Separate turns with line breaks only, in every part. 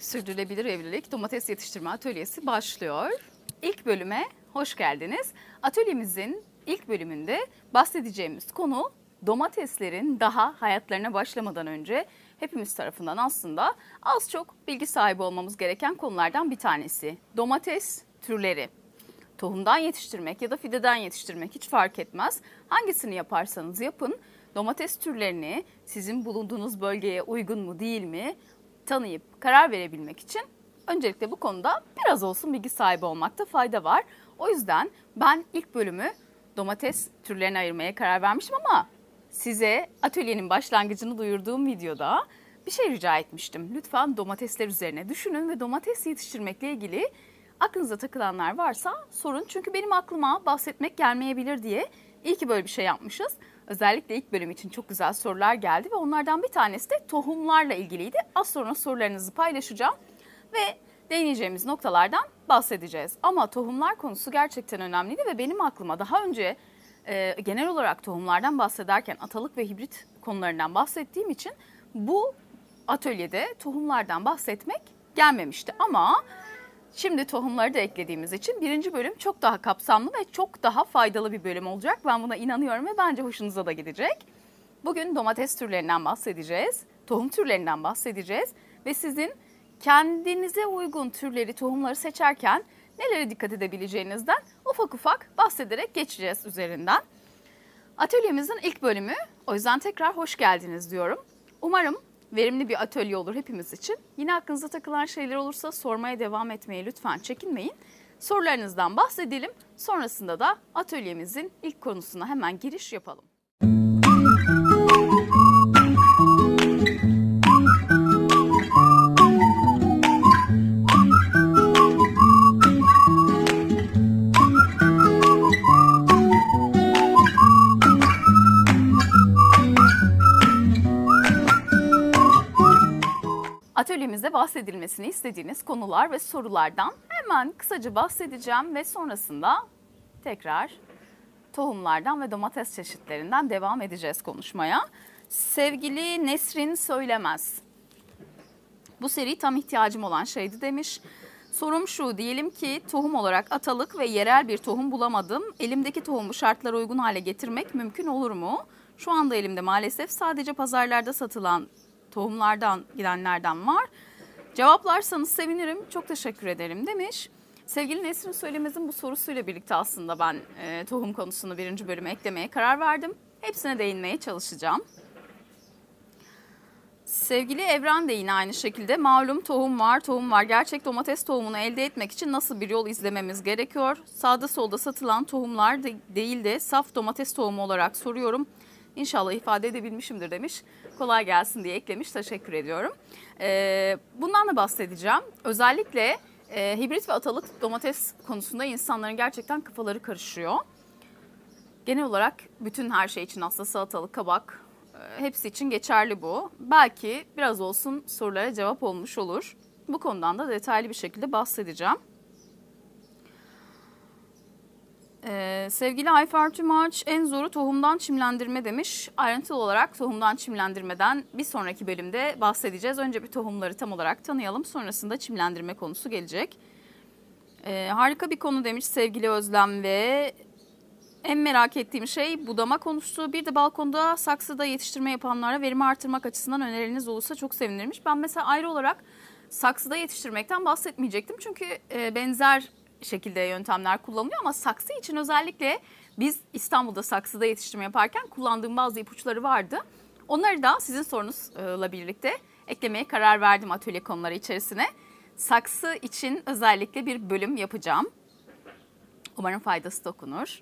Sürdürülebilir Evlilik Domates Yetiştirme Atölyesi başlıyor. İlk bölüme hoş geldiniz. Atölyemizin ilk bölümünde bahsedeceğimiz konu domateslerin daha hayatlarına başlamadan önce hepimiz tarafından aslında az çok bilgi sahibi olmamız gereken konulardan bir tanesi. Domates türleri. Tohumdan yetiştirmek ya da fideden yetiştirmek hiç fark etmez. Hangisini yaparsanız yapın, domates türlerini sizin bulunduğunuz bölgeye uygun mu değil mi tanıyıp karar verebilmek için öncelikle bu konuda biraz olsun bilgi sahibi olmakta fayda var. O yüzden ben ilk bölümü domates türlerine ayırmaya karar vermiştim ama size atölyenin başlangıcını duyurduğum videoda bir şey rica etmiştim. Lütfen domatesler üzerine düşünün ve domates yetiştirmekle ilgili aklınıza takılanlar varsa sorun. Çünkü benim aklıma bahsetmek gelmeyebilir diye iyi ki böyle bir şey yapmışız. Özellikle ilk bölüm için çok güzel sorular geldi ve onlardan bir tanesi de tohumlarla ilgiliydi. Az sonra sorularınızı paylaşacağım ve değineceğimiz noktalardan bahsedeceğiz. Ama tohumlar konusu gerçekten önemliydi ve benim aklıma daha önce genel olarak tohumlardan bahsederken atalık ve hibrit konularından bahsettiğim için bu atölyede tohumlardan bahsetmek gelmemişti. Ama şimdi tohumları da eklediğimiz için birinci bölüm çok daha kapsamlı ve çok daha faydalı bir bölüm olacak. Ben buna inanıyorum ve bence hoşunuza da gidecek. Bugün domates türlerinden bahsedeceğiz, tohum türlerinden bahsedeceğiz ve sizin kendinize uygun türleri, tohumları seçerken nelere dikkat edebileceğinizden ufak ufak bahsederek geçeceğiz üzerinden. Atölyemizin ilk bölümü, o yüzden tekrar hoş geldiniz diyorum. Umarım verimli bir atölye olur hepimiz için. Yine aklınıza takılan şeyler olursa sormaya devam etmeye lütfen çekinmeyin. Sorularınızdan bahsedelim. Sonrasında da atölyemizin ilk konusuna hemen giriş yapalım. Atölyemizde bahsedilmesini istediğiniz konular ve sorulardan hemen kısaca bahsedeceğim ve sonrasında tekrar tohumlardan ve domates çeşitlerinden devam edeceğiz konuşmaya. Sevgili Nesrin Söylemez, bu seri tam ihtiyacım olan şeydi demiş. Sorum şu, diyelim ki tohum olarak atalık ve yerel bir tohum bulamadım. Elimdeki tohumu şartlara uygun hale getirmek mümkün olur mu? Şu anda elimde maalesef sadece pazarlarda satılan tohumlardan gidenlerden var. Cevaplarsanız sevinirim. Çok teşekkür ederim demiş. Sevgili Nesrin Söylemez'in bu sorusuyla birlikte aslında ben tohum konusunu birinci bölüme eklemeye karar verdim. Hepsine değinmeye çalışacağım. Sevgili Evren de yine aynı şekilde malum tohum var. Gerçek domates tohumunu elde etmek için nasıl bir yol izlememiz gerekiyor? Sağda solda satılan tohumlar değil de saf domates tohumu olarak soruyorum. İnşallah ifade edebilmişimdir demiş. Kolay gelsin diye eklemiş. Teşekkür ediyorum. Bundan da bahsedeceğim. Özellikle hibrit ve atalık domates konusunda insanların gerçekten kafaları karışıyor. Genel olarak bütün her şey için aslında salatalık, kabak hepsi için geçerli bu. Belki biraz olsun sorulara cevap olmuş olur. Bu konudan da detaylı bir şekilde bahsedeceğim. Sevgili Ayfer Tümaç, en zoru tohumdan çimlendirme demiş. Ayrıntılı olarak tohumdan çimlendirmeden bir sonraki bölümde bahsedeceğiz. Önce bir tohumları tam olarak tanıyalım. Sonrasında çimlendirme konusu gelecek. Harika bir konu demiş sevgili Özlem ve en merak ettiğim şey budama konusu. Bir de balkonda saksıda yetiştirme yapanlara verimi artırmak açısından önerileriniz olursa çok sevinirmiş. Ben mesela ayrı olarak saksıda yetiştirmekten bahsetmeyecektim. Çünkü benzer şekilde yöntemler kullanılıyor ama saksı için özellikle biz İstanbul'da saksıda yetiştirme yaparken kullandığım bazı ipuçları vardı. Onları da sizin sorunuzla birlikte eklemeye karar verdim atölye konuları içerisine. Saksı için özellikle bir bölüm yapacağım. Umarım faydası dokunur.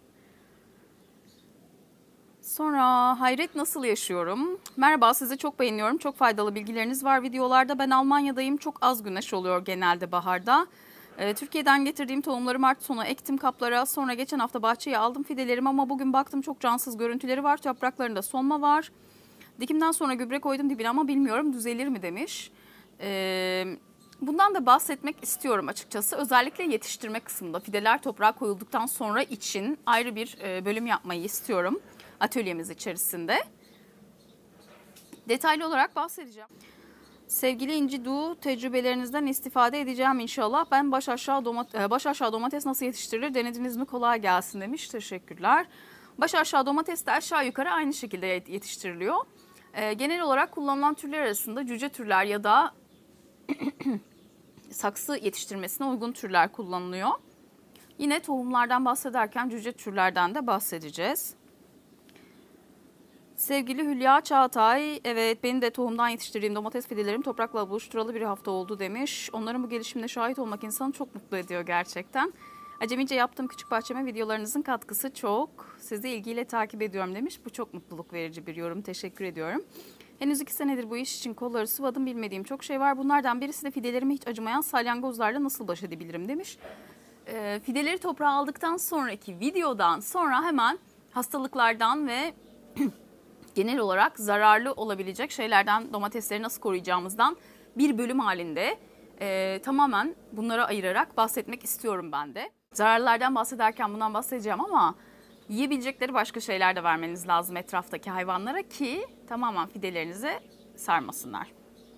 Sonra Hayret nasıl yaşıyorum? Merhaba, sizi çok beğeniyorum. Çok faydalı bilgileriniz var videolarda. Ben Almanya'dayım. Çok az güneş oluyor genelde baharda. Türkiye'den getirdiğim tohumları Mart sonu ektim kaplara. Sonra geçen hafta bahçeye aldım fidelerimi ama bugün baktım çok cansız görüntüleri var. Yapraklarında solma var. Dikimden sonra gübre koydum dibine ama bilmiyorum düzelir mi demiş. Bundan da bahsetmek istiyorum açıkçası. Özellikle yetiştirme kısmında fideler toprağa koyulduktan sonra için ayrı bir bölüm yapmayı istiyorum atölyemiz içerisinde. Detaylı olarak bahsedeceğim. Sevgili İnci Du, tecrübelerinizden istifade edeceğim inşallah. Ben baş aşağı domates nasıl yetiştirilir denediniz mi? Kolay gelsin demiş. Teşekkürler. Baş aşağı domates de aşağı yukarı aynı şekilde yetiştiriliyor. Genel olarak kullanılan türler arasında cüce türler ya da saksı yetiştirmesine uygun türler kullanılıyor. Yine tohumlardan bahsederken cüce türlerden de bahsedeceğiz. Sevgili Hülya Çağatay, evet benim de tohumdan yetiştirdiğim domates fidelerim toprakla buluşturalı bir hafta oldu demiş. Onların bu gelişimine şahit olmak insanı çok mutlu ediyor gerçekten. Acemice yaptığım küçük bahçeme videolarınızın katkısı çok. Sizi ilgiyle takip ediyorum demiş. Bu çok mutluluk verici bir yorum. Teşekkür ediyorum. Henüz 2 senedir bu iş için kolları sıvadım. Bilmediğim çok şey var. Bunlardan birisi de fidelerime hiç acımayan salyangozlarla nasıl baş edebilirim demiş. Fideleri toprağa aldıktan sonraki videodan sonra hemen hastalıklardan ve genel olarak zararlı olabilecek şeylerden domatesleri nasıl koruyacağımızdan bir bölüm halinde tamamen bunlara ayırarak bahsetmek istiyorum ben de. Zararlardan bahsederken bundan bahsedeceğim ama yiyebilecekleri başka şeyler de vermeniz lazım etraftaki hayvanlara ki tamamen fidelerinize sarmasınlar.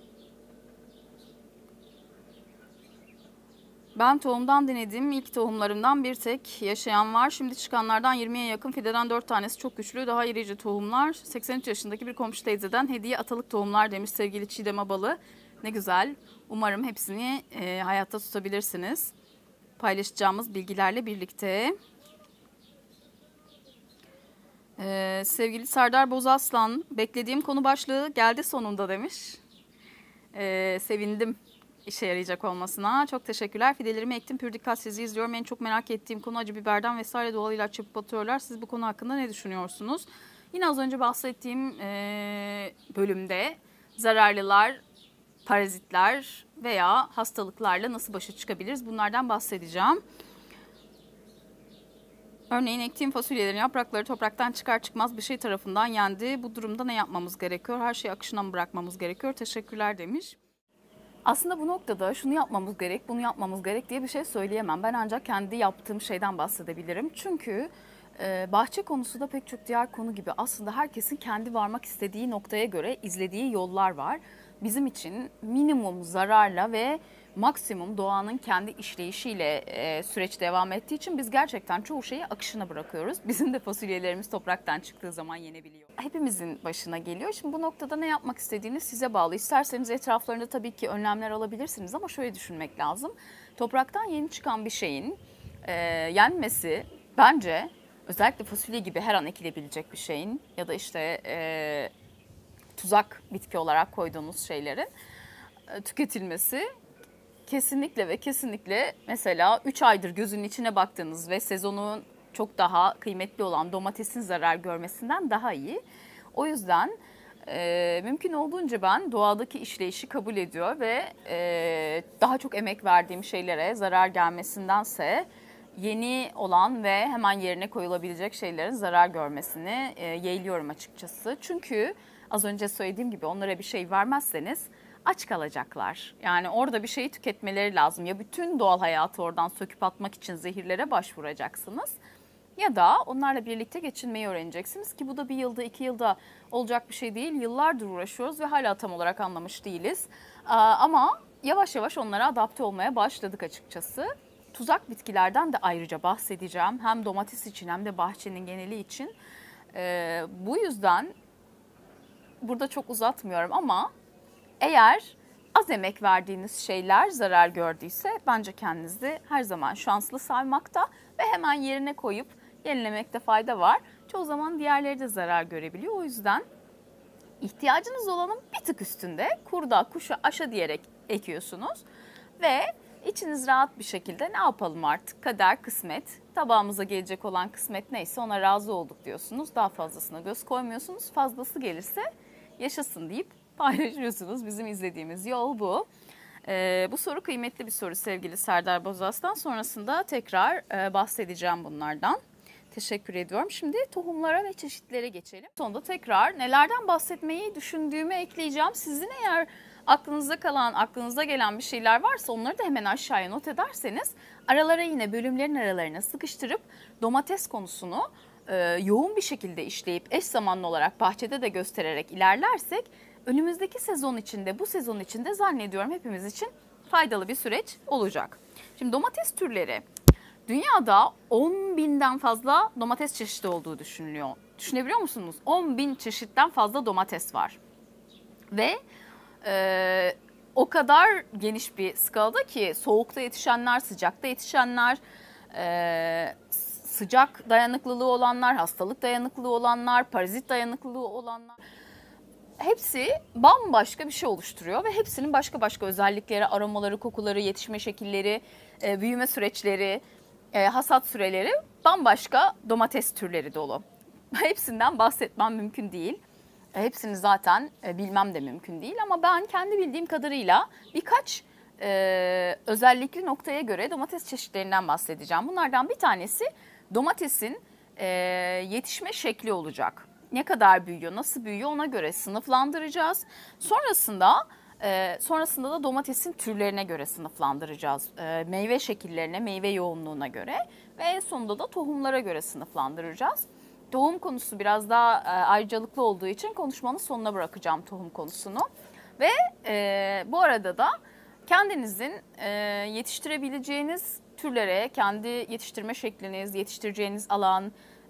Ben tohumdan denedim. İlk tohumlarımdan bir tek yaşayan var. Şimdi çıkanlardan 20'ye yakın fideden 4 tanesi çok güçlü. Daha irici tohumlar. 83 yaşındaki bir komşu teyzeden hediye atalık tohumlar demiş sevgili Çiğdem Abalı. Ne güzel. Umarım hepsini hayatta tutabilirsiniz. Paylaşacağımız bilgilerle birlikte. Sevgili Serdar Bozaslan, beklediğim konu başlığı geldi sonunda demiş. Sevindim işe yarayacak olmasına. Çok teşekkürler. Fidelerimi ektim. Pür dikkat sizi izliyorum. En çok merak ettiğim konu acı biberden vesaire doğal ilaç yapıp atıyorlar. Siz bu konu hakkında ne düşünüyorsunuz? Yine az önce bahsettiğim bölümde zararlılar, parazitler veya hastalıklarla nasıl başa çıkabiliriz? Bunlardan bahsedeceğim. Örneğin ektiğim fasulyelerin yaprakları topraktan çıkar çıkmaz bir şey tarafından yendi. Bu durumda ne yapmamız gerekiyor? Her şeyi akışına mı bırakmamız gerekiyor? Teşekkürler demiş. Aslında bu noktada şunu yapmamız gerek, bunu yapmamız gerek diye bir şey söyleyemem. Ben ancak kendi yaptığım şeyden bahsedebilirim. Çünkü bahçe konusu da pek çok diğer konu gibi aslında herkesin kendi varmak istediği noktaya göre izlediği yollar var. Bizim için minimum zararla ve maksimum doğanın kendi işleyişiyle süreç devam ettiği için biz gerçekten çoğu şeyi akışına bırakıyoruz. Bizim de fasulyelerimiz topraktan çıktığı zaman yenebiliyor. Hepimizin başına geliyor. Şimdi bu noktada ne yapmak istediğiniz size bağlı. İsterseniz etraflarında tabii ki önlemler alabilirsiniz ama şöyle düşünmek lazım. Topraktan yeni çıkan bir şeyin yenmesi bence özellikle fasulye gibi her an ekilebilecek bir şeyin ya da işte tuzak bitki olarak koyduğunuz şeylerin tüketilmesi kesinlikle ve kesinlikle mesela 3 aydır gözünün içine baktığınız ve sezonun çok daha kıymetli olan domatesin zarar görmesinden daha iyi. O yüzden mümkün olduğunca ben doğadaki işleyişi kabul ediyor ve daha çok emek verdiğim şeylere zarar gelmesindense yeni olan ve hemen yerine koyulabilecek şeylerin zarar görmesini yeğliyorum açıkçası. Çünkü az önce söylediğim gibi onlara bir şey vermezseniz aç kalacaklar. Yani orada bir şeyi tüketmeleri lazım. Ya bütün doğal hayatı oradan söküp atmak için zehirlere başvuracaksınız ya da onlarla birlikte geçinmeyi öğreneceksiniz ki bu da bir yılda 2 yılda olacak bir şey değil. Yıllardır uğraşıyoruz ve hala tam olarak anlamış değiliz. Ama yavaş yavaş onlara adapte olmaya başladık açıkçası. Tuzak bitkilerden de ayrıca bahsedeceğim. Hem domates için hem de bahçenin geneli için. Bu yüzden burada çok uzatmıyorum ama eğer az emek verdiğiniz şeyler zarar gördüyse bence kendinizi her zaman şanslı saymakta ve hemen yerine koyup yenilemekte fayda var. Çoğu zaman diğerleri de zarar görebiliyor. O yüzden ihtiyacınız olanın bir tık üstünde kurda, kuşa, aşa diyerek ekiyorsunuz ve içiniz rahat bir şekilde ne yapalım artık kader kısmet tabağımıza gelecek olan kısmet neyse ona razı olduk diyorsunuz. Daha fazlasına göz koymuyorsunuz. Fazlası gelirse yaşasın deyip paylaşıyorsunuz. Bizim izlediğimiz yol bu. Bu soru kıymetli bir soru sevgili Serdar Bozas'tan. Sonrasında tekrar bahsedeceğim bunlardan. Teşekkür ediyorum. Şimdi tohumlara ve çeşitlere geçelim. Sonunda tekrar nelerden bahsetmeyi düşündüğümü ekleyeceğim. Sizin eğer aklınızda kalan, aklınıza gelen bir şeyler varsa onları da hemen aşağıya not ederseniz aralara yine bölümlerin aralarına sıkıştırıp domates konusunu yoğun bir şekilde işleyip eş zamanlı olarak bahçede de göstererek ilerlersek önümüzdeki sezon içinde, bu sezon içinde zannediyorum hepimiz için faydalı bir süreç olacak. Şimdi domates türleri, dünyada 10 binden fazla domates çeşidi olduğu düşünülüyor. Düşünebiliyor musunuz? 10 bin çeşitten fazla domates var. Ve o kadar geniş bir skalada ki soğukta yetişenler, sıcakta yetişenler, sıcak dayanıklılığı olanlar, hastalık dayanıklılığı olanlar, parazit dayanıklılığı olanlar. Hepsi bambaşka bir şey oluşturuyor ve hepsinin başka başka özellikleri, aromaları, kokuları, yetişme şekilleri, büyüme süreçleri, hasat süreleri, bambaşka domates türleri dolu. Hepsinden bahsetmem mümkün değil. Hepsini zaten bilmem de mümkün değil ama ben kendi bildiğim kadarıyla birkaç özellikli noktaya göre domates çeşitlerinden bahsedeceğim. Bunlardan bir tanesi domatesin yetişme şekli olacak. Ne kadar büyüyor, nasıl büyüyor ona göre sınıflandıracağız. Sonrasında da domatesin türlerine göre sınıflandıracağız. Meyve şekillerine, meyve yoğunluğuna göre ve en sonunda da tohumlara göre sınıflandıracağız. Tohum konusu biraz daha ayrıcalıklı olduğu için konuşmanın sonuna bırakacağım tohum konusunu. Ve bu arada da kendinizin yetiştirebileceğiniz türlere, kendi yetiştirme şekliniz, yetiştireceğiniz alan,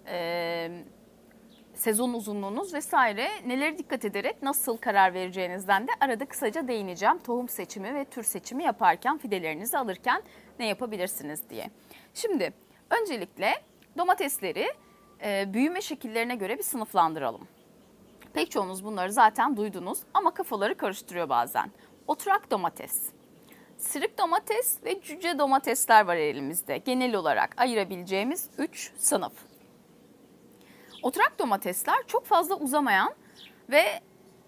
sezon uzunluğunuz vesaire nelere dikkat ederek nasıl karar vereceğinizden de arada kısaca değineceğim. Tohum seçimi ve tür seçimi yaparken, fidelerinizi alırken ne yapabilirsiniz diye. Şimdi öncelikle domatesleri büyüme şekillerine göre bir sınıflandıralım. Pek çoğunuz bunları zaten duydunuz ama kafaları karıştırıyor bazen. Oturak domates, sırık domates ve cüce domatesler var elimizde. Genel olarak ayırabileceğimiz 3 sınıf. Oturak domatesler çok fazla uzamayan ve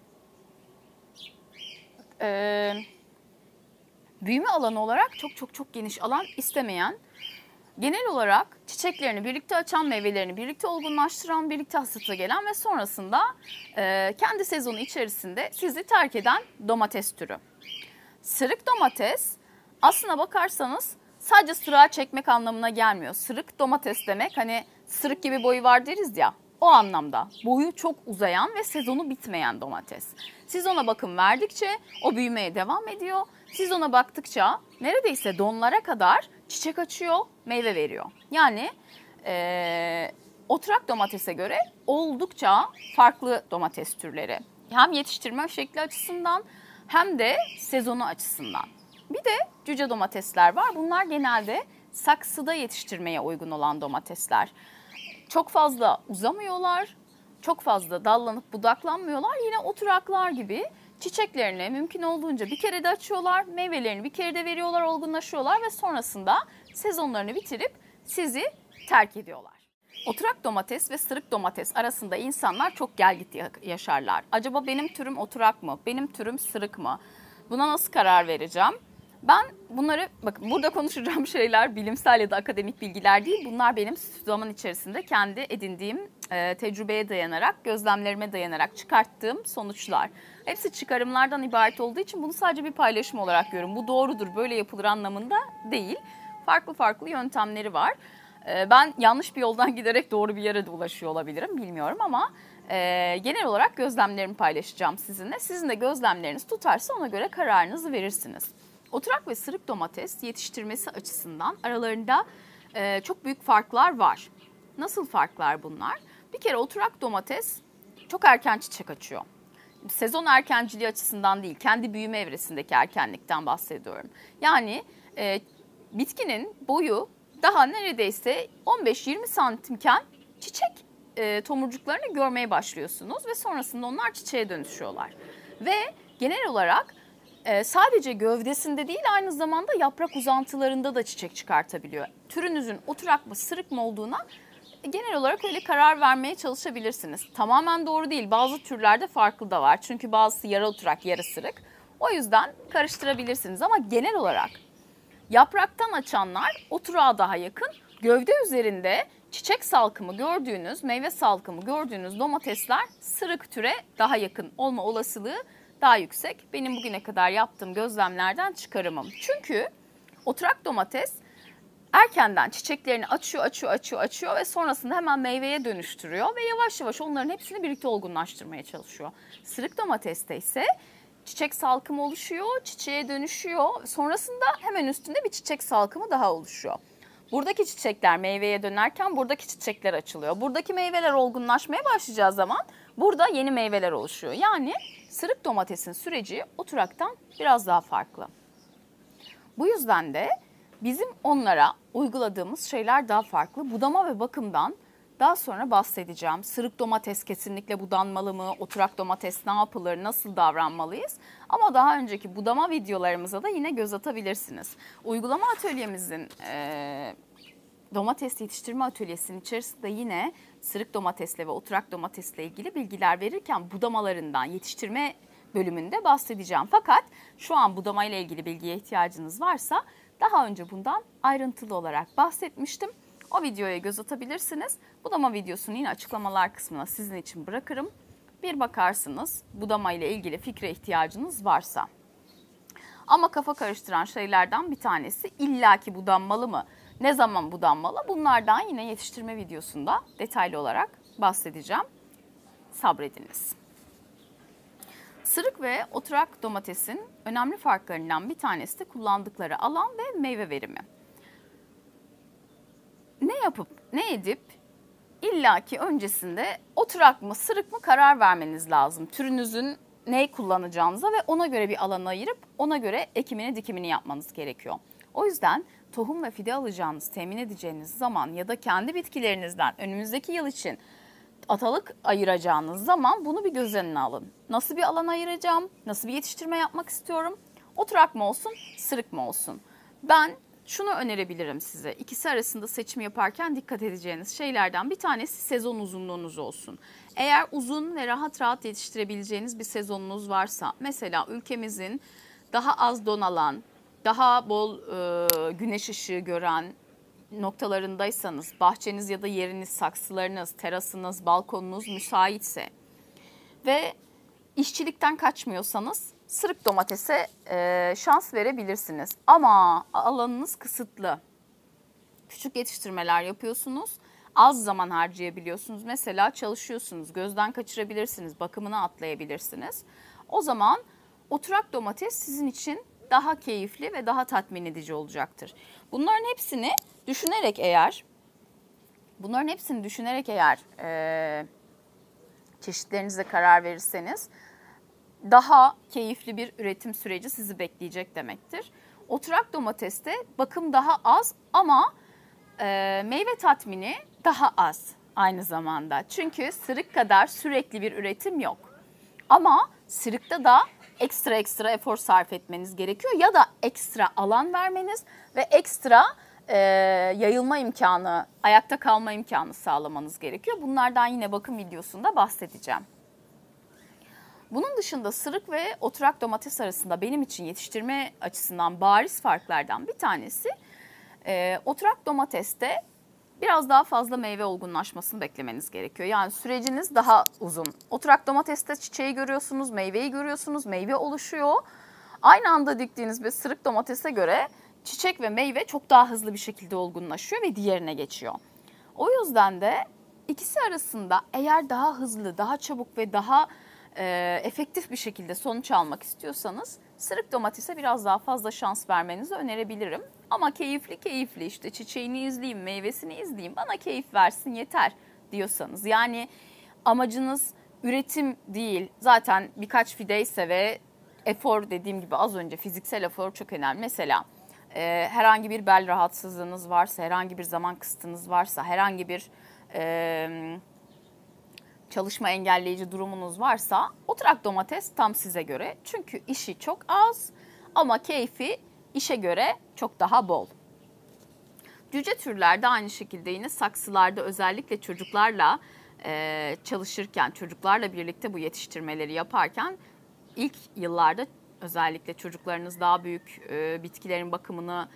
büyüme alanı olarak çok geniş alan istemeyen, genel olarak çiçeklerini birlikte açan, meyvelerini birlikte olgunlaştıran, birlikte hasata gelen ve sonrasında kendi sezonu içerisinde sizi terk eden domates türü. Sırık domates aslına bakarsanız sadece sırığa çekmek anlamına gelmiyor. Sırık domates demek hani sırık gibi boyu var deriz ya, o anlamda. Boyu çok uzayan ve sezonu bitmeyen domates. Siz ona bakım verdikçe o büyümeye devam ediyor. Siz ona baktıkça neredeyse donlara kadar çiçek açıyor, meyve veriyor. Yani oturak domatese göre oldukça farklı domates türleri. Hem yetiştirme şekli açısından hem de sezonu açısından. Bir de cüce domatesler var. Bunlar genelde saksıda yetiştirmeye uygun olan domatesler. Çok fazla uzamıyorlar, çok fazla dallanıp budaklanmıyorlar. Yine oturaklar gibi çiçeklerini mümkün olduğunca bir kere de açıyorlar, meyvelerini bir kere de veriyorlar, olgunlaşıyorlar ve sonrasında sezonlarını bitirip sizi terk ediyorlar. Oturak domates ve sırık domates arasında insanlar çok gelgit yaşarlar. Acaba benim türüm oturak mı, benim türüm sırık mı? Buna nasıl karar vereceğim? Ben bunları, bakın burada konuşacağım şeyler bilimsel ya da akademik bilgiler değil. Bunlar benim zaman içerisinde kendi edindiğim tecrübeye dayanarak, gözlemlerime dayanarak çıkarttığım sonuçlar. Hepsi çıkarımlardan ibaret olduğu için bunu sadece bir paylaşım olarak görüyorum. Bu doğrudur, böyle yapılır anlamında değil. Farklı farklı yöntemleri var. Ben yanlış bir yoldan giderek doğru bir yere de ulaşıyor olabilirim, bilmiyorum ama genel olarak gözlemlerimi paylaşacağım sizinle. Sizin de gözlemleriniz tutarsa ona göre kararınızı verirsiniz. Oturak ve sırık domates yetiştirmesi açısından aralarında çok büyük farklar var. Nasıl farklar bunlar? Bir kere oturak domates çok erken çiçek açıyor. Sezon erkenciliği açısından değil, kendi büyüme evresindeki erkenlikten bahsediyorum. Yani bitkinin boyu daha neredeyse 15-20 santimken çiçek tomurcuklarını görmeye başlıyorsunuz ve sonrasında onlar çiçeğe dönüşüyorlar. Ve genel olarak sadece gövdesinde değil, aynı zamanda yaprak uzantılarında da çiçek çıkartabiliyor. Türünüzün oturak mı sırık mı olduğuna genel olarak öyle karar vermeye çalışabilirsiniz. Tamamen doğru değil, bazı türlerde farklı da var. Çünkü bazısı yarı oturak yarı sırık. O yüzden karıştırabilirsiniz ama genel olarak yapraktan açanlar oturağa daha yakın. Gövde üzerinde çiçek salkımı gördüğünüz, meyve salkımı gördüğünüz domatesler sırık türe daha yakın olma olasılığı daha yüksek. Benim bugüne kadar yaptığım gözlemlerden çıkarımım. Çünkü oturak domates erkenden çiçeklerini açıyor ve sonrasında hemen meyveye dönüştürüyor ve yavaş yavaş onların hepsini birlikte olgunlaştırmaya çalışıyor. Sırık domateste ise çiçek salkımı oluşuyor, çiçeğe dönüşüyor. Sonrasında hemen üstünde bir çiçek salkımı daha oluşuyor. Buradaki çiçekler meyveye dönerken buradaki çiçekler açılıyor. Buradaki meyveler olgunlaşmaya başlayacağı zaman burada yeni meyveler oluşuyor. Yani sırık domatesin süreci oturaktan biraz daha farklı. Bu yüzden de bizim onlara uyguladığımız şeyler daha farklı. Budama ve bakımdan daha sonra bahsedeceğim. Sırık domates kesinlikle budanmalı mı? Oturak domates ne yapılır? Nasıl davranmalıyız? Ama daha önceki budama videolarımıza da yine göz atabilirsiniz. Uygulama atölyemizin domates yetiştirme atölyesinin içerisinde yine sırık domatesle ve oturak domatesle ilgili bilgiler verirken budamalarından yetiştirme bölümünde bahsedeceğim. Fakat şu an budama ile ilgili bilgiye ihtiyacınız varsa daha önce bundan ayrıntılı olarak bahsetmiştim. O videoya göz atabilirsiniz. Budama videosunu yine açıklamalar kısmına sizin için bırakırım. Bir bakarsınız budama ile ilgili fikre ihtiyacınız varsa. Ama kafa karıştıran şeylerden bir tanesi illaki budanmalı mı? Ne zaman budanmalı? Bunlardan yine yetiştirme videosunda detaylı olarak bahsedeceğim. Sabrediniz. Sırık ve oturak domatesin önemli farklarından bir tanesi de kullandıkları alan ve meyve verimi. Ne yapıp ne edip illaki öncesinde oturak mı sırık mı karar vermeniz lazım. Türünüzün neyi kullanacağınıza ve ona göre bir alan ayırıp ona göre ekimini dikimini yapmanız gerekiyor. O yüzden tohum ve fide alacağınız, temin edeceğiniz zaman ya da kendi bitkilerinizden önümüzdeki yıl için atalık ayıracağınız zaman bunu bir göz önüne alın. Nasıl bir alan ayıracağım? Nasıl bir yetiştirme yapmak istiyorum? Oturak mı olsun, sırık mı olsun? Ben şunu önerebilirim size. İkisi arasında seçim yaparken dikkat edeceğiniz şeylerden bir tanesi sezon uzunluğunuz olsun. Eğer uzun ve rahat yetiştirebileceğiniz bir sezonunuz varsa, mesela ülkemizin daha az don alan, daha bol güneş ışığı gören noktalarındaysanız, bahçeniz ya da yeriniz, saksılarınız, terasınız, balkonunuz müsaitse ve işçilikten kaçmıyorsanız sırık domatese şans verebilirsiniz. Ama alanınız kısıtlı. Küçük yetiştirmeler yapıyorsunuz. Az zaman harcayabiliyorsunuz. Mesela çalışıyorsunuz. Gözden kaçırabilirsiniz. Bakımını atlayabilirsiniz. O zaman oturak domates sizin için daha keyifli ve daha tatmin edici olacaktır. Bunların hepsini düşünerek eğer çeşitlerinize karar verirseniz daha keyifli bir üretim süreci sizi bekleyecek demektir. Oturak domateste bakım daha az ama meyve tatmini daha az aynı zamanda. Çünkü sırık kadar sürekli bir üretim yok. Ama sırıkta da ekstra efor sarf etmeniz gerekiyor ya da ekstra alan vermeniz ve ekstra yayılma imkanı, ayakta kalma imkanı sağlamanız gerekiyor. Bunlardan yine bakım videosunda bahsedeceğim. Bunun dışında sırık ve oturak domates arasında benim için yetiştirme açısından bariz farklardan bir tanesi oturak domateste biraz daha fazla meyve olgunlaşmasını beklemeniz gerekiyor. Yani süreciniz daha uzun. Oturak domateste çiçeği görüyorsunuz, meyveyi görüyorsunuz, meyve oluşuyor. Aynı anda diktiğiniz bir sırık domatese göre çiçek ve meyve çok daha hızlı bir şekilde olgunlaşıyor ve diğerine geçiyor. O yüzden de ikisi arasında eğer daha hızlı, daha çabuk ve daha efektif bir şekilde sonuç almak istiyorsanız sırık domatese biraz daha fazla şans vermenizi önerebilirim. Ama keyifli işte çiçeğini izleyeyim, meyvesini izleyeyim, bana keyif versin yeter diyorsanız. Yani amacınız üretim değil, zaten birkaç fideyse ve efor, dediğim gibi az önce fiziksel efor çok önemli. Mesela herhangi bir bel rahatsızlığınız varsa, herhangi bir zaman kısıtınız varsa, herhangi bir çalışma engelleyici durumunuz varsa oturak domates tam size göre. Çünkü işi çok az ama keyfi işe göre çok daha bol. Cüce türlerde aynı şekilde yine saksılarda özellikle çocuklarla çalışırken, çocuklarla birlikte bu yetiştirmeleri yaparken ilk yıllarda özellikle çocuklarınız daha büyük bitkilerin bakımını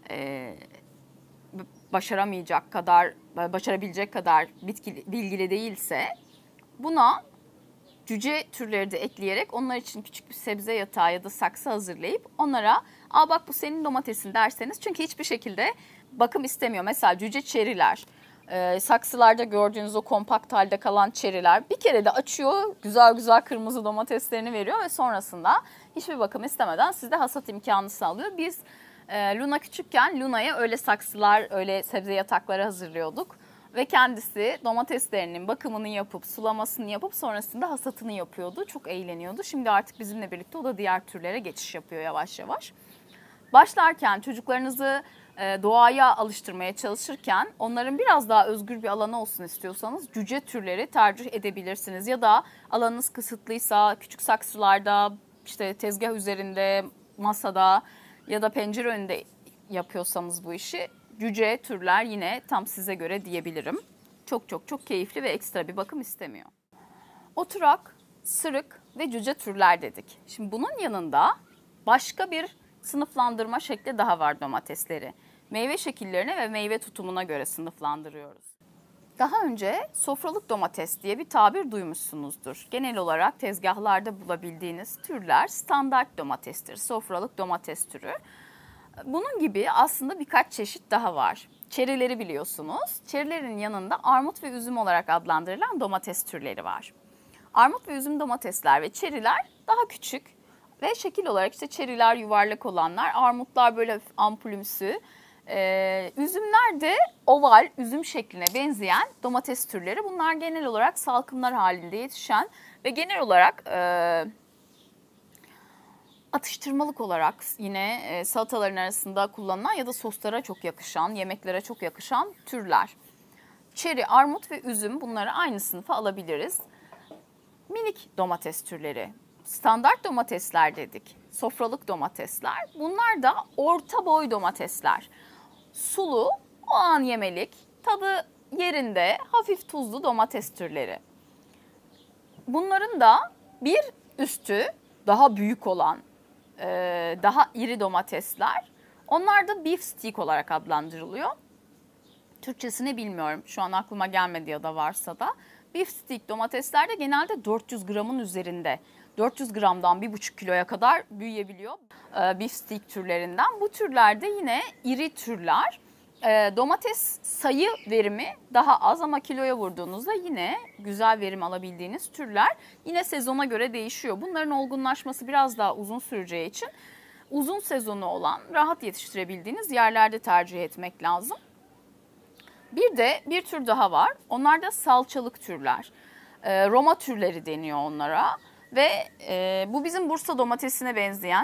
başarabilecek kadar bilgili değilse buna cüce türleri de ekleyerek onlar için küçük bir sebze yatağı ya da saksı hazırlayıp onlara Aa bak bu senin domatesin derseniz, çünkü hiçbir şekilde bakım istemiyor. Mesela cüce çeriler, saksılarda gördüğünüz o kompakt halde kalan çeriler bir kere de açıyor, güzel güzel kırmızı domateslerini veriyor ve sonrasında hiçbir bakım istemeden sizde hasat imkanı sağlıyor. Biz Luna küçükken Luna'ya öyle saksılar, öyle sebze yatakları hazırlıyorduk. Ve kendisi domateslerinin bakımını yapıp, sulamasını yapıp sonrasında hasatını yapıyordu. Çok eğleniyordu. Şimdi artık bizimle birlikte o da diğer türlere geçiş yapıyor yavaş yavaş. Başlarken çocuklarınızı doğaya alıştırmaya çalışırken onların biraz daha özgür bir alanı olsun istiyorsanız cüce türleri tercih edebilirsiniz. Ya da alanınız kısıtlıysa küçük saksılarda, işte tezgah üzerinde, masada ya da pencere önünde yapıyorsanız bu işi, cüce türler yine tam size göre diyebilirim. Çok çok çok keyifli ve ekstra bir bakım istemiyor. Oturak, sırık ve cüce türler dedik. Şimdi bunun yanında başka bir sınıflandırma şekli daha var domatesleri. Meyve şekillerine ve meyve tutumuna göre sınıflandırıyoruz. Daha önce sofralık domates diye bir tabir duymuşsunuzdur. Genel olarak tezgahlarda bulabildiğiniz türler standart domatestir, sofralık domates türü. Bunun gibi aslında birkaç çeşit daha var. Çerileri biliyorsunuz. Çerilerin yanında armut ve üzüm olarak adlandırılan domates türleri var. Armut ve üzüm domatesler ve çeriler daha küçük ve şekil olarak işte çeriler yuvarlak olanlar, armutlar böyle ampulümsü, üzümler de oval, üzüm şekline benzeyen domates türleri. Bunlar genel olarak salkımlar halinde yetişen ve genel olarak atıştırmalık olarak yine salataların arasında kullanılan ya da soslara çok yakışan, yemeklere çok yakışan türler. Çeri, armut ve üzüm, bunları aynı sınıfa alabiliriz. Minik domates türleri, standart domatesler dedik, sofralık domatesler. Bunlar da orta boy domatesler. Sulu, o an yemelik, tadı yerinde, hafif tuzlu domates türleri. Bunların da bir üstü daha büyük olan, daha iri domatesler. Onlar da beef steak olarak adlandırılıyor. Türkçesini bilmiyorum. Şu an aklıma gelmedi ya da varsa da. Beef steak domatesler de genelde 400 gramın üzerinde. 400 gramdan 1,5 kiloya kadar büyüyebiliyor beef steak türlerinden. Bu türlerde yine iri türler. Domates sayı verimi daha az ama kiloya vurduğunuzda yine güzel verim alabildiğiniz türler. Yine sezona göre değişiyor. Bunların olgunlaşması biraz daha uzun süreceği için uzun sezonu olan, rahat yetiştirebildiğiniz yerlerde tercih etmek lazım. Bir de bir tür daha var. Onlar da salçalık türler. Roma türleri deniyor onlara. Ve bu bizim Bursa domatesine benzeyen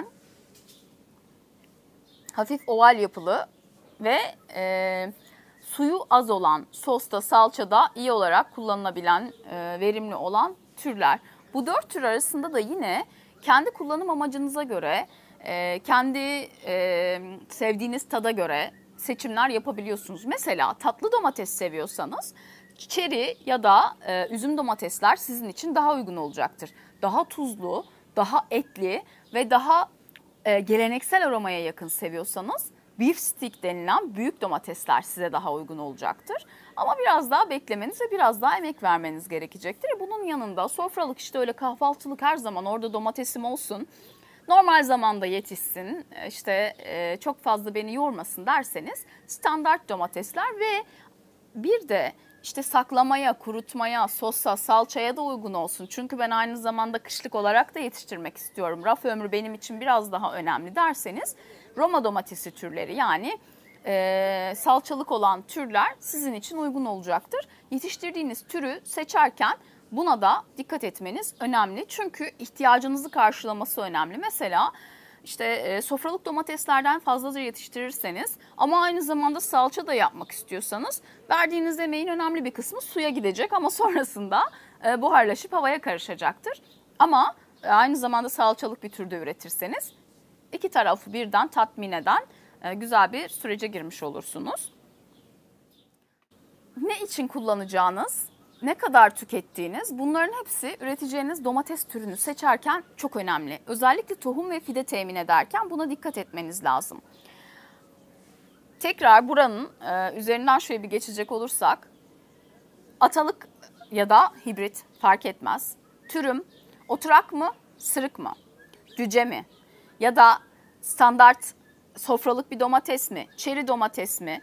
hafif oval yapılı ve suyu az olan, sosta, salçada iyi olarak kullanılabilen, verimli olan türler. Bu 4 tür arasında da yine kendi kullanım amacınıza göre, kendi sevdiğiniz tada göre seçimler yapabiliyorsunuz. Mesela tatlı domates seviyorsanız çeri ya da üzüm domatesler sizin için daha uygun olacaktır. Daha tuzlu, daha etli ve daha geleneksel aromaya yakın seviyorsanız beef stick denilen büyük domatesler size daha uygun olacaktır. Ama biraz daha beklemeniz ve biraz daha emek vermeniz gerekecektir. Bunun yanında sofralık, işte öyle kahvaltılık, her zaman orada domatesim olsun, normal zamanda yetişsin, işte çok fazla beni yormasın derseniz standart domatesler ve bir de işte saklamaya, kurutmaya, sosa, salçaya da uygun olsun. Çünkü ben aynı zamanda kışlık olarak da yetiştirmek istiyorum. Raf ömrü benim için biraz daha önemli derseniz Roma domatesi türleri, yani salçalık olan türler sizin için uygun olacaktır. Yetiştirdiğiniz türü seçerken buna da dikkat etmeniz önemli. Çünkü ihtiyacınızı karşılaması önemli. Mesela işte sofralık domateslerden fazlaca yetiştirirseniz ama aynı zamanda salça da yapmak istiyorsanız verdiğiniz emeğin önemli bir kısmı suya gidecek ama sonrasında buharlaşıp havaya karışacaktır. Ama aynı zamanda salçalık bir türde üretirseniz iki tarafı birden tatmin eden güzel bir sürece girmiş olursunuz. Ne için kullanacağınız, ne kadar tükettiğiniz, bunların hepsi üreteceğiniz domates türünü seçerken çok önemli. Özellikle tohum ve fide temin ederken buna dikkat etmeniz lazım. Tekrar buranın üzerinden şöyle bir geçecek olursak, atalık ya da hibrit fark etmez. Türüm oturak mı, sırık mı, cüce mi ya da standart sofralık bir domates mi? Çeri domates mi?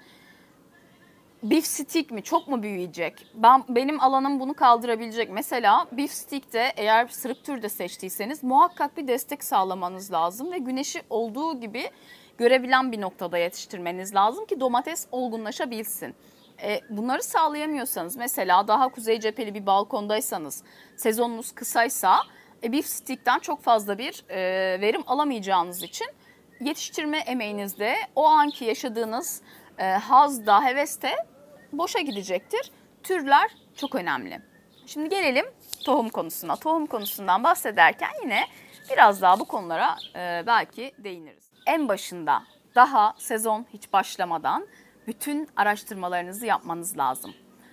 Beef stick mi? Çok mu büyüyecek? Benim alanım bunu kaldırabilecek. Mesela beef stick'te eğer sırık tür de seçtiyseniz muhakkak bir destek sağlamanız lazım ve güneşi olduğu gibi görebilen bir noktada yetiştirmeniz lazım ki domates olgunlaşabilsin. Bunları sağlayamıyorsanız, mesela daha kuzey cepheli bir balkondaysanız, sezonunuz kısaysa beef stick'ten çok fazla bir verim alamayacağınız için yetiştirme emeğinizde o anki yaşadığınız hazda, heveste boşa gidecektir. Türler çok önemli. Şimdi gelelim tohum konusuna. Tohum konusundan bahsederken yine biraz daha bu konulara belki değiniriz. En başında, daha sezon hiç başlamadan bütün araştırmalarınızı yapmanız lazım.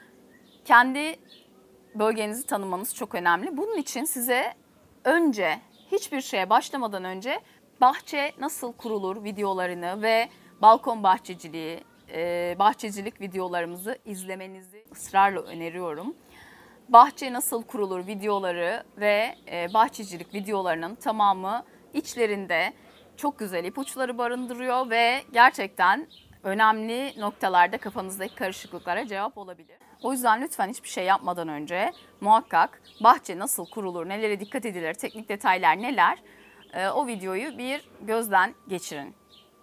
Kendi bölgenizi tanımanız çok önemli. Bunun için size önce, hiçbir şeye başlamadan önce bahçe nasıl kurulur videolarını ve balkon bahçeciliği, bahçecilik videolarımızı izlemenizi ısrarla öneriyorum. Bahçe nasıl kurulur videoları ve bahçecilik videolarının tamamı içlerinde çok güzel ipuçları barındırıyor ve gerçekten önemli noktalarda kafanızdaki karışıklıklara cevap olabilir. O yüzden lütfen hiçbir şey yapmadan önce muhakkak bahçe nasıl kurulur, nelere dikkat edilir, teknik detaylar neler, o videoyu bir gözden geçirin.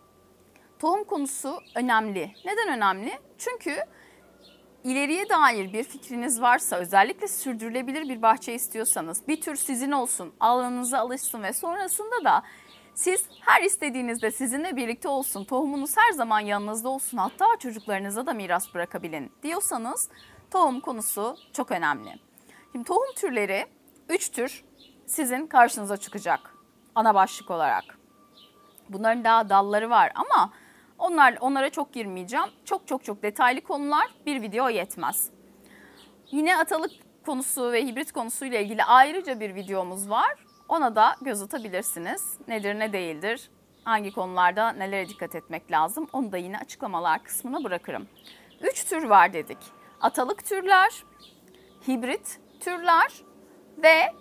Tohum konusu önemli. Neden önemli? Çünkü ileriye dair bir fikriniz varsa, özellikle sürdürülebilir bir bahçe istiyorsanız, bir tür sizin olsun, alanınıza alışsın ve sonrasında da siz her istediğinizde sizinle birlikte olsun, tohumunuz her zaman yanınızda olsun, hatta çocuklarınıza da miras bırakabilin diyorsanız tohum konusu çok önemli. Şimdi tohum türleri 3 tür sizin karşınıza çıkacak ana başlık olarak. Bunların daha dalları var ama onlara çok girmeyeceğim. Çok detaylı konular, bir video yetmez. Yine atalık konusu ve hibrit konusuyla ilgili ayrıca bir videomuz var. Ona da göz atabilirsiniz. Nedir, ne değildir, hangi konularda nelere dikkat etmek lazım, onu da yine açıklamalar kısmına bırakırım. 3 tür var dedik. Atalık türler, hibrit türler ve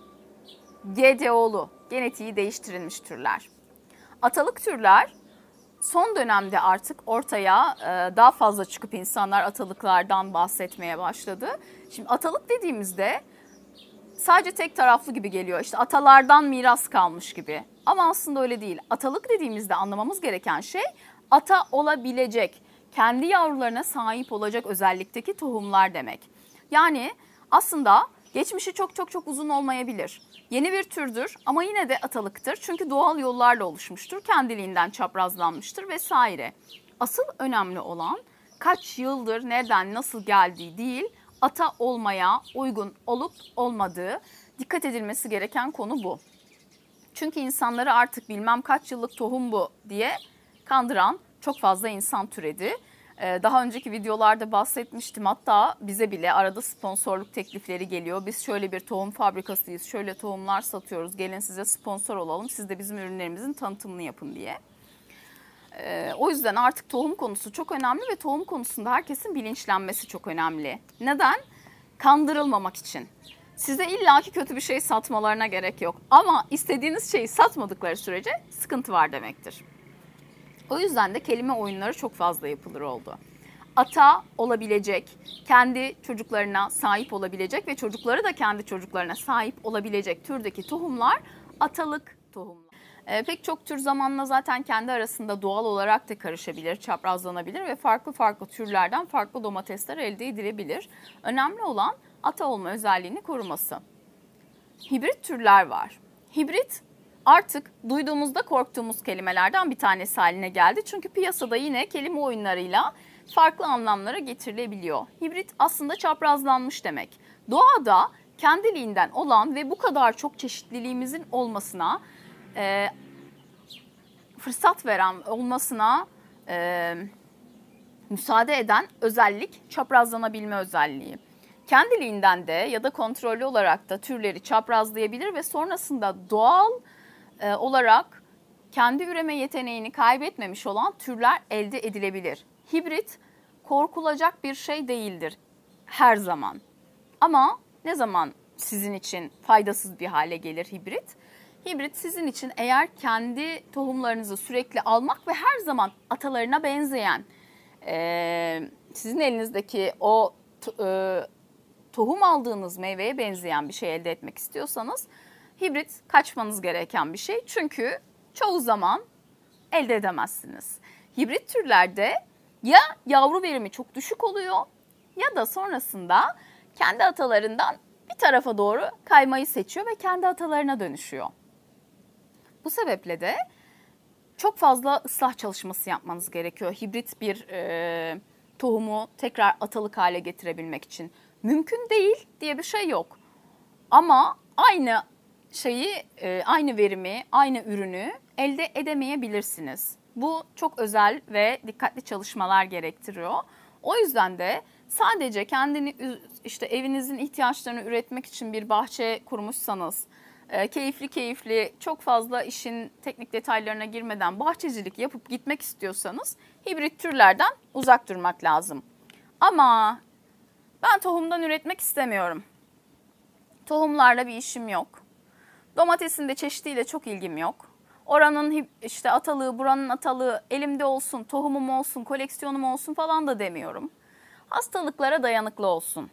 GDO'lu, genetiği değiştirilmiş türler. Atalık türler son dönemde artık ortaya daha fazla çıkıp insanlar atalıklardan bahsetmeye başladı. Şimdi atalık dediğimizde sadece tek taraflı gibi geliyor. İşte atalardan miras kalmış gibi. Ama aslında öyle değil. Atalık dediğimizde anlamamız gereken şey ata olabilecek, kendi yavrularına sahip olacak özellikteki tohumlar demek. Yani aslında geçmişi çok uzun olmayabilir. Yeni bir türdür ama yine de atalıktır. Çünkü doğal yollarla oluşmuştur, kendiliğinden çaprazlanmıştır vesaire. Asıl önemli olan kaç yıldır, nereden, nasıl geldiği değil, ata olmaya uygun olup olmadığı. Dikkat edilmesi gereken konu bu. Çünkü insanları artık bilmem kaç yıllık tohum bu diye kandıran çok fazla insan türedi. Daha önceki videolarda bahsetmiştim, hatta bize bile arada sponsorluk teklifleri geliyor. Biz şöyle bir tohum fabrikasıyız, şöyle tohumlar satıyoruz, gelin size sponsor olalım, siz de bizim ürünlerimizin tanıtımını yapın diye. O yüzden artık tohum konusu çok önemli ve tohum konusunda herkesin bilinçlenmesi çok önemli. Neden? Kandırılmamak için. Size illaki kötü bir şey satmalarına gerek yok. Ama istediğiniz şeyi satmadıkları sürece sıkıntı var demektir. O yüzden de kelime oyunları çok fazla yapılır oldu. Ata olabilecek, kendi çocuklarına sahip olabilecek ve çocukları da kendi çocuklarına sahip olabilecek türdeki tohumlar atalık tohumlar. Pek çok tür zamanla zaten kendi arasında doğal olarak da karışabilir, çaprazlanabilir ve farklı türlerden farklı domatesler elde edilebilir. Önemli olan ata olma özelliğini koruması. Hibrit türler var. Hibrit artık duyduğumuzda korktuğumuz kelimelerden bir tanesi haline geldi. Çünkü piyasada yine kelime oyunlarıyla farklı anlamlara getirilebiliyor. Hibrit aslında çaprazlanmış demek. Doğada kendiliğinden olan ve bu kadar çok çeşitliliğimizin olmasına, fırsat veren olmasına müsaade eden özellik çaprazlanabilme özelliği. Kendiliğinden de ya da kontrollü olarak da türleri çaprazlayabilir ve sonrasında doğal olarak kendi üreme yeteneğini kaybetmemiş olan türler elde edilebilir. Hibrit korkulacak bir şey değildir her zaman. Ama ne zaman sizin için faydasız bir hale gelir hibrit? Hibrit sizin için eğer kendi tohumlarınızı sürekli almak ve her zaman atalarına benzeyen, sizin elinizdeki o tohum aldığınız meyveye benzeyen bir şey elde etmek istiyorsanız hibrit kaçmanız gereken bir şey. Çünkü çoğu zaman elde edemezsiniz. Hibrit türlerde ya yavru verimi çok düşük oluyor ya da sonrasında kendi atalarından bir tarafa doğru kaymayı seçiyor ve kendi atalarına dönüşüyor. Bu sebeple de çok fazla ıslah çalışması yapmanız gerekiyor. Hibrit bir tohumu tekrar atalık hale getirebilmek için. Mümkün değil diye bir şey yok. Ama aynı şeyi, aynı verimi, aynı ürünü elde edemeyebilirsiniz. Bu çok özel ve dikkatli çalışmalar gerektiriyor. O yüzden de sadece kendini işte evinizin ihtiyaçlarını üretmek için bir bahçe kurmuşsanız, keyifli çok fazla işin teknik detaylarına girmeden bahçecilik yapıp gitmek istiyorsanız hibrit türlerden uzak durmak lazım. Ama ben tohumdan üretmek istemiyorum. Tohumlarla bir işim yok. Domatesin de çeşidiyle çok ilgim yok. Oranın işte atalığı, buranın atalığı elimde olsun, tohumum olsun, koleksiyonum olsun falan da demiyorum. Hastalıklara dayanıklı olsun.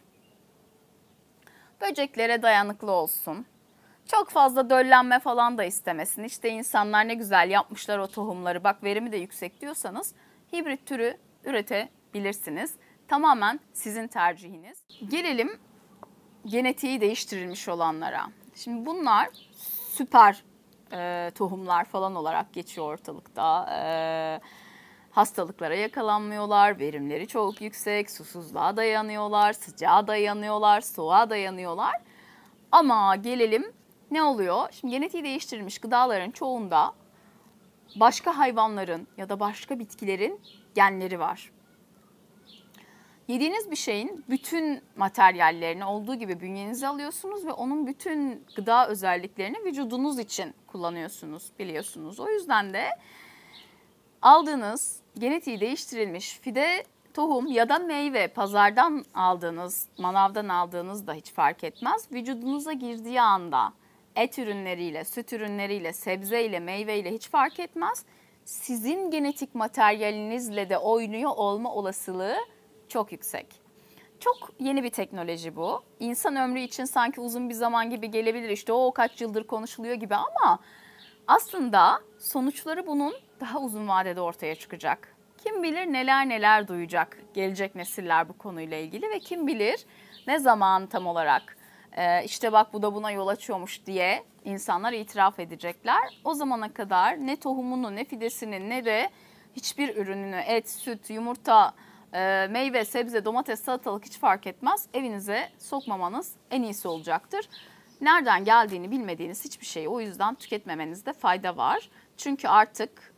Böceklere dayanıklı olsun. Çok fazla döllenme falan da istemesin. İşte insanlar ne güzel yapmışlar o tohumları, bak verimi de yüksek diyorsanız hibrit türü üretebilirsiniz. Tamamen sizin tercihiniz. Gelelim genetiği değiştirilmiş olanlara. Şimdi bunlar süper tohumlar falan olarak geçiyor ortalıkta. Hastalıklara yakalanmıyorlar, verimleri çok yüksek, susuzluğa dayanıyorlar, sıcağa dayanıyorlar, soğuğa dayanıyorlar. Ama gelelim ne oluyor? Şimdi genetiği değiştirilmiş gıdaların çoğunda başka hayvanların ya da başka bitkilerin genleri var. Yediğiniz bir şeyin bütün materyallerini olduğu gibi bünyenize alıyorsunuz ve onun bütün gıda özelliklerini vücudunuz için kullanıyorsunuz, biliyorsunuz. O yüzden de aldığınız genetiği değiştirilmiş fide, tohum ya da meyve, pazardan aldığınız, manavdan aldığınız da hiç fark etmez. Vücudunuza girdiği anda et ürünleriyle, süt ürünleriyle, sebzeyle, meyveyle hiç fark etmez. Sizin genetik materyalinizle de oynuyor olma olasılığı çok yüksek. Çok yeni bir teknoloji bu. İnsan ömrü için sanki uzun bir zaman gibi gelebilir. İşte o kaç yıldır konuşuluyor gibi ama aslında sonuçları bunun daha uzun vadede ortaya çıkacak. Kim bilir neler duyacak gelecek nesiller bu konuyla ilgili ve kim bilir ne zaman tam olarak işte bak bu da buna yol açıyormuş diye insanlar itiraf edecekler. O zamana kadar ne tohumunu ne fidesini ne de hiçbir ürününü et, süt, yumurta, meyve, sebze, domates, salatalık hiç fark etmez. Evinize sokmamanız en iyisi olacaktır. Nereden geldiğini bilmediğiniz hiçbir şeyi o yüzden tüketmemenizde fayda var. Çünkü artık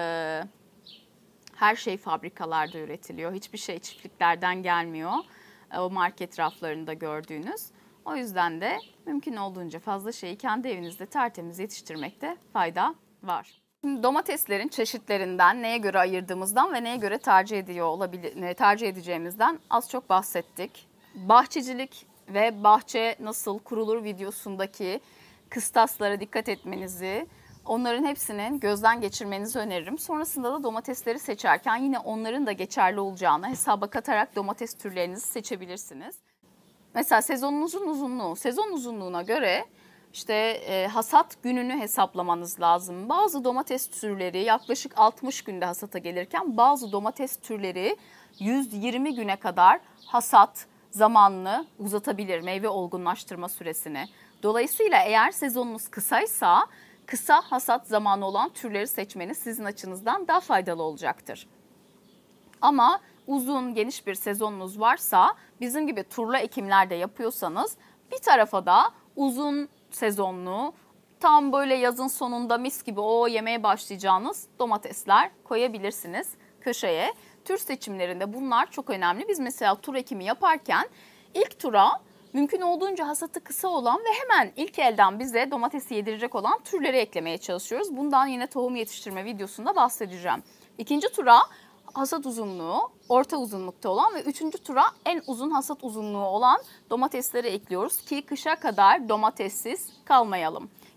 her şey fabrikalarda üretiliyor. Hiçbir şey çiftliklerden gelmiyor. O market raflarında gördüğünüz. O yüzden de mümkün olduğunca fazla şeyi kendi evinizde tertemiz yetiştirmekte fayda var. Şimdi domateslerin çeşitlerinden, neye göre ayırdığımızdan ve neye göre tercih edeceğimizden az çok bahsettik. Bahçecilik ve bahçe nasıl kurulur videosundaki kıstaslara dikkat etmenizi, onların hepsinin gözden geçirmenizi öneririm. Sonrasında da domatesleri seçerken yine onların da geçerli olacağını hesaba katarak domates türlerinizi seçebilirsiniz. Mesela sezonunuzun uzunluğu, sezon uzunluğuna göre İşte hasat gününü hesaplamanız lazım. Bazı domates türleri yaklaşık 60 günde hasata gelirken bazı domates türleri 120 güne kadar hasat zamanını uzatabilir, meyve olgunlaştırma süresini. Dolayısıyla eğer sezonunuz kısaysa kısa hasat zamanı olan türleri seçmeniz sizin açınızdan daha faydalı olacaktır. Ama uzun geniş bir sezonunuz varsa bizim gibi turla ekimlerde yapıyorsanız bir tarafa da uzun sezonlu, tam böyle yazın sonunda mis gibi o yemeye başlayacağınız domatesler koyabilirsiniz köşeye. Tür seçimlerinde bunlar çok önemli. Biz mesela tur ekimi yaparken ilk tura mümkün olduğunca hasatı kısa olan ve hemen ilk elden bize domatesi yedirecek olan türleri eklemeye çalışıyoruz. Bundan yine tohum yetiştirme videosunda bahsedeceğim. İkinci tura hasat uzunluğu orta uzunlukta olan ve üçüncü tura en uzun hasat uzunluğu olan domatesleri ekliyoruz ki kışa kadar domatessiz kalmayalım.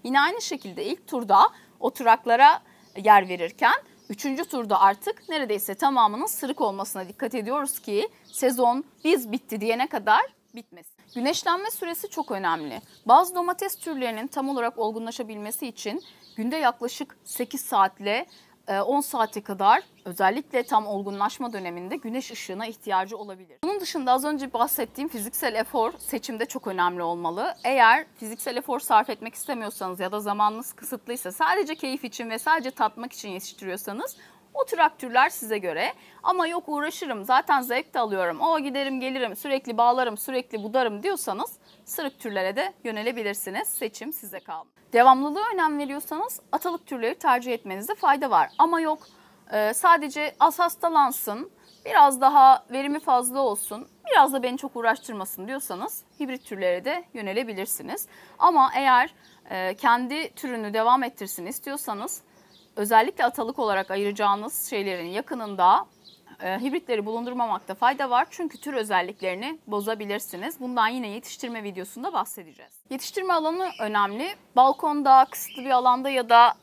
Yine aynı şekilde ilk turda oturaklara yer verirken 3. turda artık neredeyse tamamının sırık olmasına dikkat ediyoruz ki sezon biz bitti diyene kadar bitmesin. Güneşlenme süresi çok önemli. Bazı domates türlerinin tam olarak olgunlaşabilmesi için günde yaklaşık 8 saatle 10 saate kadar özellikle tam olgunlaşma döneminde güneş ışığına ihtiyacı olabilir. Bunun dışında az önce bahsettiğim fiziksel efor seçimde çok önemli olmalı. Eğer fiziksel efor sarf etmek istemiyorsanız ya da zamanınız kısıtlıysa sadece keyif için ve sadece tatmak için yetiştiriyorsanız oturak türler size göre. Ama yok uğraşırım zaten zevk de alıyorum, o giderim gelirim sürekli bağlarım sürekli budarım diyorsanız sırık türlere de yönelebilirsiniz. Seçim size kalmış. Devamlılığa önem veriyorsanız atalık türleri tercih etmenizde fayda var. Ama yok sadece az hastalansın, biraz daha verimi fazla olsun, biraz da beni çok uğraştırmasın diyorsanız hibrit türlere de yönelebilirsiniz. Ama eğer kendi türünü devam ettirsin istiyorsanız özellikle atalık olarak ayıracağınız şeylerin yakınında hibritleri bulundurmamakta fayda var. Çünkü tür özelliklerini bozabilirsiniz. Bundan yine yetiştirme videosunda bahsedeceğiz. Yetiştirme alanı önemli. Balkonda, kısıtlı bir alanda ya da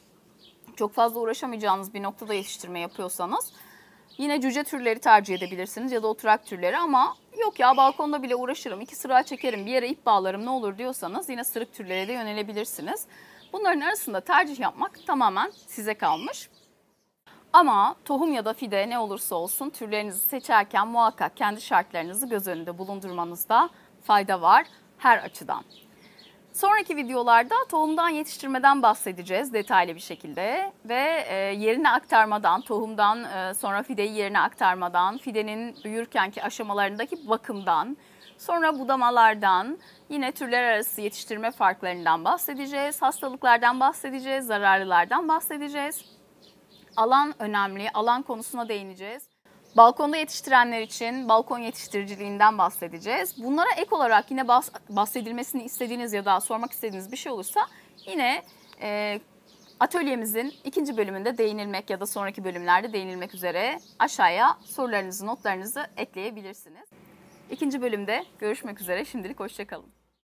çok fazla uğraşamayacağınız bir noktada yetiştirme yapıyorsanız yine cüce türleri tercih edebilirsiniz ya da oturak türleri ama yok ya balkonda bile uğraşırım, 2 sıra çekerim, bir yere ip bağlarım ne olur diyorsanız yine sırık türlere de yönelebilirsiniz. Bunların arasında tercih yapmak tamamen size kalmış. Ama tohum ya da fide ne olursa olsun türlerinizi seçerken muhakkak kendi şartlarınızı göz önünde bulundurmanızda fayda var her açıdan. Sonraki videolarda tohumdan yetiştirmeden bahsedeceğiz detaylı bir şekilde ve yerine aktarmadan, tohumdan sonra fideyi yerine aktarmadan, fidenin büyürkenki aşamalarındaki bakımdan, sonra budamalardan, yine türler arası yetiştirme farklarından bahsedeceğiz, hastalıklardan bahsedeceğiz, zararlılardan bahsedeceğiz. Alan önemli, alan konusuna değineceğiz. Balkonda yetiştirenler için balkon yetiştiriciliğinden bahsedeceğiz. Bunlara ek olarak yine bahsedilmesini istediğiniz ya da sormak istediğiniz bir şey olursa yine atölyemizin 2. bölümünde değinilmek ya da sonraki bölümlerde değinilmek üzere aşağıya sorularınızı, notlarınızı ekleyebilirsiniz. 2. bölümde görüşmek üzere. Şimdilik hoşça kalın.